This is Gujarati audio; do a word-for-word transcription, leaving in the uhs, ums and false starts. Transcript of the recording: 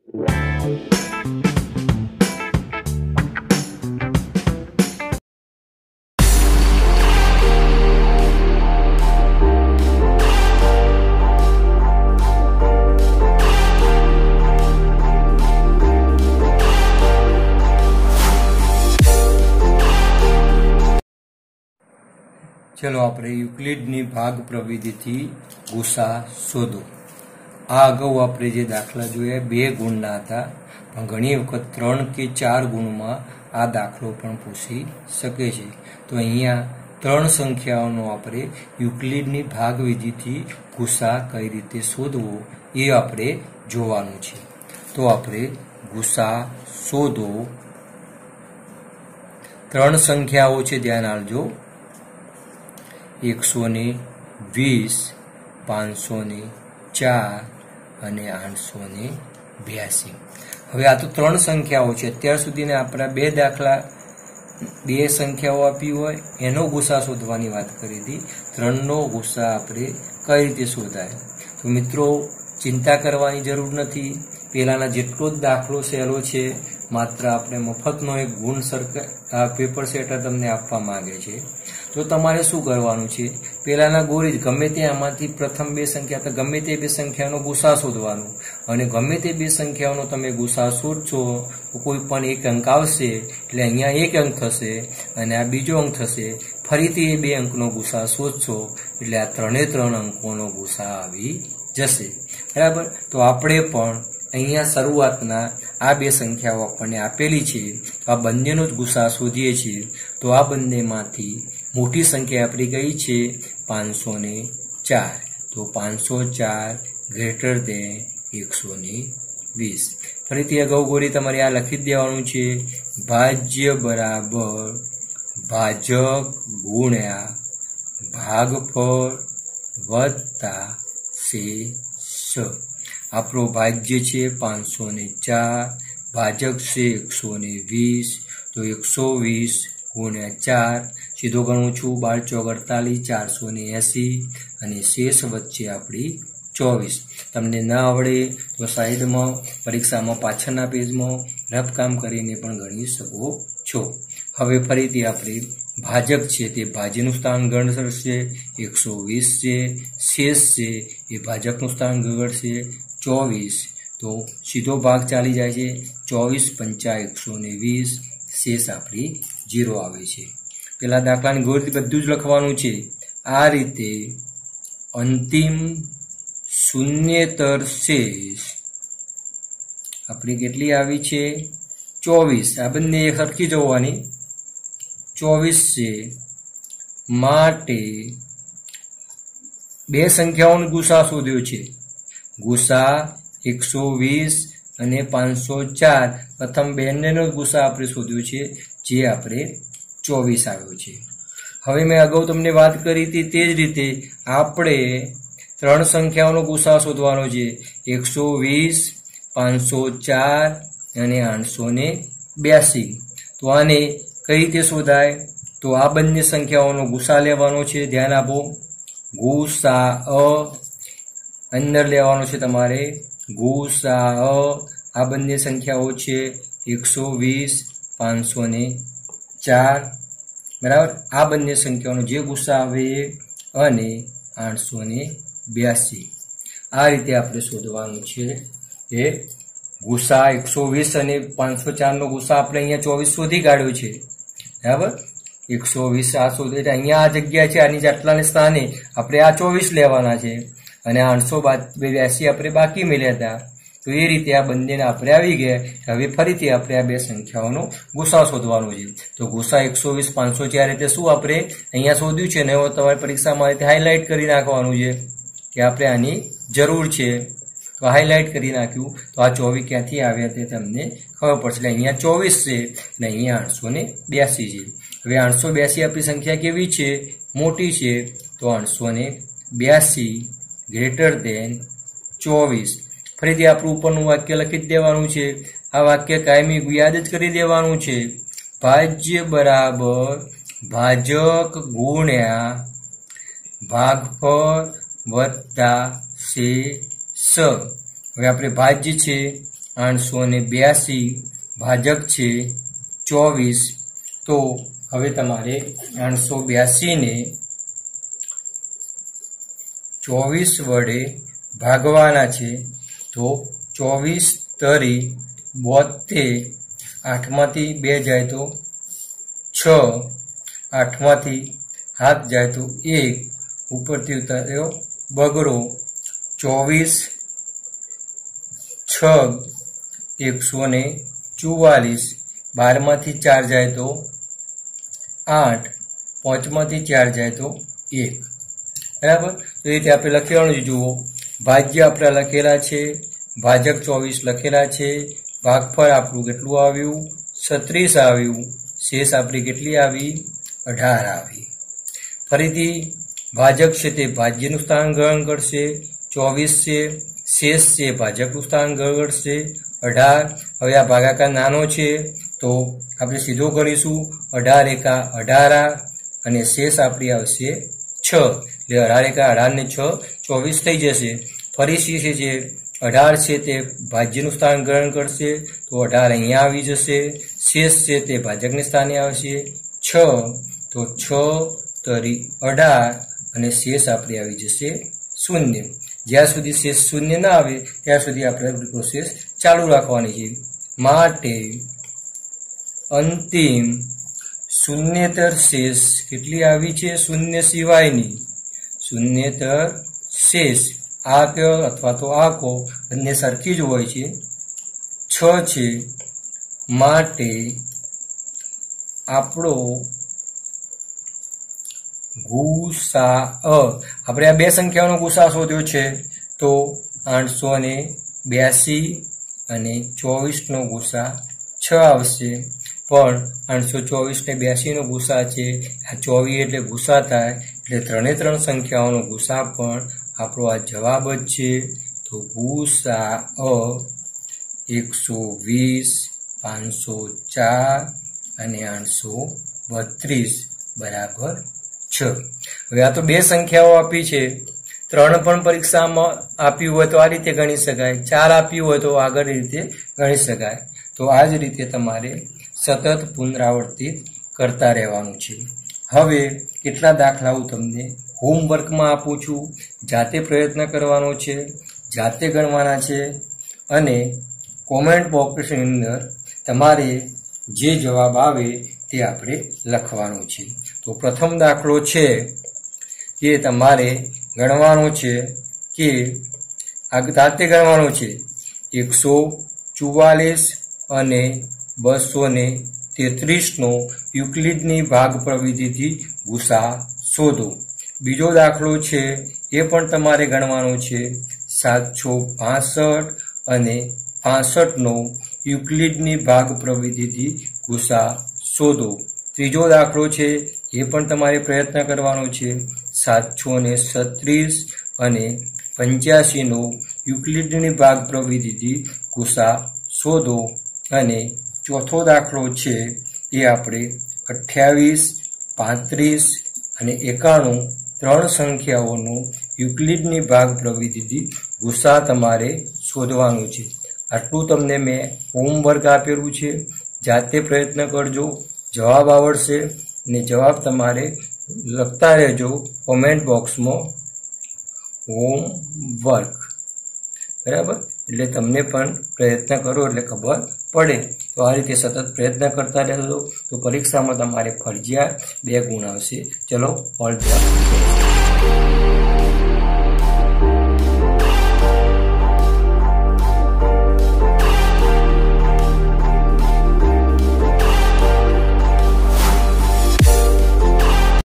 चलो आपणे युक्लिडनी भाग प्रविधिथी गुसा शोधो। आ अगाऊ आपणे जे दाखला जोया बे गुणना हता, पण घणी वखत त्रण के चार गुणमां आ दाखलो पण पूछी शके छे। तो अहींया त्रण संख्याओनो आपणे युक्लिडनी भाग विधिथी गुसा कई रीते शोधवो ए आपणे जोवानुं छे। तो आपणे गुसा शोधो। त्रण संख्याओ छे, ध्यान आपजो। एक सौ ने वीस, पांच सौ ने चार अने आठ सौ ने ब्यासी। हवे आ तो त्रण संख्याओ छे। अत्यार सुधीना आपणा बे दाखला बे संख्याओ आपी होय एनो गुसा शोधवानी वात करी हती। त्रणनो गुसा आपणे कई रीते शोधाय। तो मित्रों चिंता करवानी जरूर नथी। पेलाना जेटलो ज दाखलो सहेलो छे, मात्र आपणे मफतनो एक गुण सरकार पेपर सेटर तमने आपवा मांगे छे। तो तमारे शुं करवानुं छे, पेलाना गोरी गमे ते आमांथी प्रथम बे संख्या तो गमे ते बे संख्यानो गुसा शोधवानो अने गमे ते बे संख्याओनो तमे गुसा शोधशो तो कोई पण एक अंक आवशे એટલે અહીંયા एक अंक थशे અને આ બીજો अंक थशे। फरीथी ए बे अंकनो गुसा शोधशो એટલે આ ત્રણે ત્રણ અંકોનો ગુસા આવી જશે। बराबर। तो આપણે પણ અહીંયા શરૂઆતના આ બે સંખ્યાઓ આપણને આપેલી છે, તો આ બંનેનો જ ગુસા શોધીએ છીએ। તો આ બંનેમાંથી મોટી સંખ્યા આપણી કઈ છે? पांच सौ ने चार। तो पांच सौ चार ग्रेटर देन एक सौ ने वीस। फरीथी अगाऊ गोरी तमारे आ लखी देवानुं छे, भाज्य बराबर भाजक गुण्या भागफळ वत्ता शेष। आपणो भाज्य छे पांच सौ ने चार, भाजक छे एक सौ ने वीस। तो एक सौ वीस गुण्या चार, सीधो गणुं छुं बार चौक अड़तालीस, चार सौ ने एसी अने शेष वच्चे आपणी चौवीस। तमने न आवडे तो साइड में परीक्षा में पाछळना पेज में रफ काम करीने पण गणी शको छो। हवे फरीथी आपणे भाजक छे ते भाज्यनुं स्थान गणशे एक सौ वीस छे, शेष छे ए भाजकनुं स्थान गणशे चौवीस। तो सीधो भाग चाली जाय छे, चौवीस पंचा एक सौ ने वीस, शेष आपणी जीरो आवे छे। पेला दाखलानी गोळी बधुं ज लखवानुं छे। आ रीते अंतिम शून्येतर शेष आपणी केटली आवी छे? चौवीस। आ बंने सरखी जोवानी चौवीस छे, माटे बे संख्याओनो गुसा शोध्यो छे। गुसा एक सौ वीस अने पांच सौ चार प्रथम बेनेनो गुसा आपणे शोध्यो छे, जे आपणे चौवीस आव्यो छे। हवे मैं अगाऊ तमने वात करी हती ते ज रीते आपणे त्रण संख्याओनो गुसा शोधवानो छे, एक सौ वीस, पांच सौ चार अने आठ सौ ने ब्यासी। तो आने कई रीते शोधाय? तो आ बंने संख्याओनो गुसा लेवानो छे। ध्यान आपो, गुसा अ अंदर लेवानो छे तमारे गुसा अ। आ बंने संख्याओ छे एक सौ वीस, पांच सौ ने चार। बराबर। आ बंने संख्याओनो जे गुसा आवे अने आठ सौ ने ब्यासी। आ रीते आपणे शोधवानुं छे ए गुसा एक सौ वीस अने पांच सौ चार नो गुसा आपणे अहींया चौवीस शोधी काढ्यो छे। बराबर। एक सौ वीस आ शोधे એટલે અહીંયા આ જગ્યા છે, આની જેટલાને સ્થાને આપણે આ चौवीस લેવાના છે અને आठ सौ ब्यासी આપણે બાકી મળ્યા હતા। તો એ રીતે આ બંનેને આપણે આવી ગયા। હવે ફરીથી આપણે આ બે સંખ્યાઓનો ગુસા શોધવાનો છે। તો ગુસા एक सौ वीस, पांच सौ चार એટલે શું આપણે અહીંયા શોધ્યું છે ને તમારી પરીક્ષામાં રીતે હાઇલાઇટ કરી નાખવાનું છે કે આપણે આની જરૂર છે। तो हाइलाइट करी नाख्યું। तो आ चौवीस क्यांथी आव्या ते तमने खबर पड़शे। એટલે અહીંયા चौवीस છે અને અહીંયા आठ सौ ब्यासी છે। હવે आठ सौ ब्यासी આપણી સંખ્યા કેવી છે? મોટી છે। તો आठ सौ ब्यासी ग्रेटर देन चौवीस। फरीथी આપણું ઉપરનું વાક્ય લખી દેવાનું છે। આ વાક્ય કાયમી યાદ જ કરી દેવાનું છે। ભાજ્ય બરાબર ભાજક ગુણ્યા ભાગફળ વત્તા શેષ। હવે આપણે ભાજ્ય છે આઠસો ને બ્યાસી ભાજક છે ચોવીસ। તો હવે તમારે આઠસો બ્યાસી ને ચોવીસ વડે ભાગવાના છે। તો ચોવીસ તરી બોતેર, આઠમાંથી બે જાય તો છ, આઠમાંથી હાથ જાય તો એક, ઉપરથી ઉતાર્યો બગડો, ચોવીસ છ એકસો ને ચુવાલીસ, બારમાંથી ચાર જાય તો આઠ, પાંચમાંથી ચાર જાય તો એક। બરાબર। તો એ રીતે આપણે લખેવાનું છે। જુઓ, ભાજ્ય આપણે લખેલા છે, ભાજક ચોવીસ લખેલા છે, ભાગફળ આપણું કેટલું આવ્યું? છત્રીસ આવ્યું। શેષ આપણી કેટલી આવી? અઢાર આવી। ફરીથી ભાજક છે તે ભાજ્યનું સ્થાન ગ્રહણ કરશે, ચોવીસ છે, શેષ છે ભાજકનું સ્થાન ગ્રહણ કરશે, અઢાર। હવે આ ભાગાકાર નાનો છે તો આપણે સીધો કરીશું, અઢાર એકા અઢાર અને શેષ આપણી આવશે છ, એટલે અઢાર એકા અઢાર ને છ ચોવીસ થઈ જશે। ફરી સી છે જે અઢાર છે તે ભાજ્યનું સ્થાન ગ્રહણ કરશે તો અઢાર અહીંયા આવી જશે, શેષ છે તે ભાજકને સ્થાને આવશે છ, તો છ તરી અઢાર અને શેષ આપણી આવી જશે શૂન્ય। જ્યાં સુધી શેષ શૂન્ય ના આવે ત્યાં સુધી આપણે પ્રોસેસ ચાલુ રાખવાની છે। માટે અંતિમ શૂન્યતર શેષ કેટલી આવી છે? શૂન્ય સિવાયની શૂન્યતર શેષ આ કયો અથવા તો આ કો બંને સરખી જ હોય છે, છ છે। માટે આપણો ગુસા આપણે આ બે સંખ્યાઓનો ગુસા શોધ્યો છે તો આઠસો ને બ્યાસી અને ચોવીસ નો ગુસા છ આવશે। પણ આઠસો ચોવીસ ને બ્યાસી નો ગુસા છે, આ ચોવીસ એટલે ગુસા થાય એટલે ત્રણે ત્રણ સંખ્યાઓનો ગુસા પણ આપણો આ જવાબ જ છે। તો ગુસા અ એકસો વીસ, પાંચસો ચાર અને આઠસો બત્રીસ બરાબર છ। હવે આ તો બે સંખ્યાઓ આપી છે, ત્રણ પણ પરીક્ષામાં આપ્યું હોય તો આ રીતે ગણી શકાય, ચાર આપ્યું હોય તો આગળ રીતે ગણી શકાય। તો આ જ રીતે તમારે સતત પુનરાવર્તિત કરતા રહેવાનું છે। હવે કેટલા દાખલાઓ તમને હોમવર્કમાં આપું છું, જાતે પ્રયત્ન કરવાનો છે, જાતે ગણવાના છે અને કોમેન્ટ બોક્સની અંદર તમારે જે જવાબ આવે તે આપણે લખવાનું છે। તો પ્રથમ દાખલો છે કે તમારે ગણવાનો છે કે આ જાતે ગણવાનો છે, એકસો ચુવાલીસ અને બસો ને તેત્રીસ નો યુક્લિડની ભાગ પ્રવિધિથી ગુસા શોધો। બીજો દાખલો છે એ પણ તમારે ગણવાનો છે, સાતસો પાસઠ અને પાસઠ નો યુક્લિડની ભાગ પ્રવિધિથી ગુસા શોધો। ત્રીજો દાખલો છે એ પણ તમારે પ્રયત્ન કરવાનો છે, સાતસો ને છત્રીસ અને પંચ્યાસી નો યુક્લિડની ભાગ પ્રવિધિથી ગુસા શોધો। અને ચોથો દાખલો છે એ આપણે અઠ્યાવીસ, પાંત્રીસ અને એકાણું ત્રણ સંખ્યાઓનો યુક્લિડની ભાગ પ્રવિધિથી ગુસા તમારે શોધવાનું છે। આટલું તમને મેં હોમવર્ક આપેલું છે, જાતે પ્રયત્ન કરજો, જવાબ આવડશે અને જવાબ તમારે લખતા રહેજો કોમેન્ટ બોક્સમાં હોમવર્ક, બરાબર। એટલે તમને પણ પ્રયત્ન કરો એટલે ખબર પડે। તો આ રીતે સતત પ્રયત્ન કરતા રહેજો તો પરીક્ષામાં તમારે ફરજિયાત બે ગુણ આવશે। ચલો, ઓલ ધ બેસ્ટ।